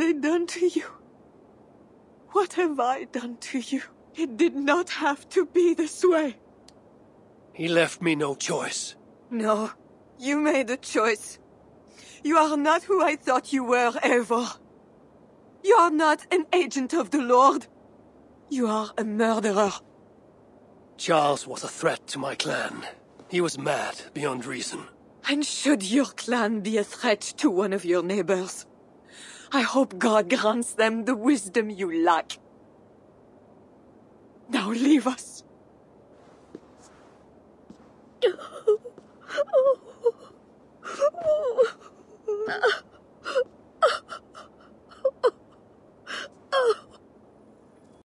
they done to you? What have I done to you? It did not have to be this way. He left me no choice. No, you made a choice. You are not who I thought you were, Eivor. You are not an agent of the Lord. You are a murderer. Charles was a threat to my clan. He was mad beyond reason. And should your clan be a threat to one of your neighbors, I hope God grants them the wisdom you lack. Now leave us.